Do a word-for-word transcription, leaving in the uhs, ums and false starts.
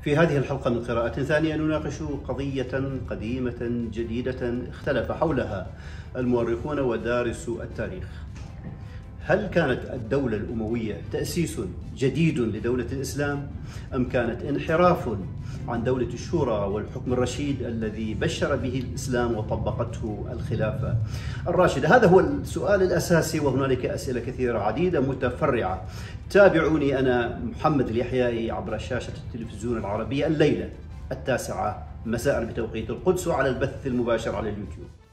في هذه الحلقة من قراءة ثانية نناقش قضية قديمة جديدة اختلف حولها المؤرخون ودارسو التاريخ. هل كانت الدولة الأموية تأسيس جديد لدولة الإسلام أم كانت انحراف عن دولة الشورى والحكم الرشيد الذي بشر به الإسلام وطبقته الخلافة الراشدة؟ هذا هو السؤال الأساسي، وهنالك أسئلة كثيرة عديدة متفرعة. تابعوني أنا محمد اليحيائي عبر شاشة التلفزيون العربية الليلة التاسعة مساء بتوقيت القدس وعلى البث المباشر على اليوتيوب.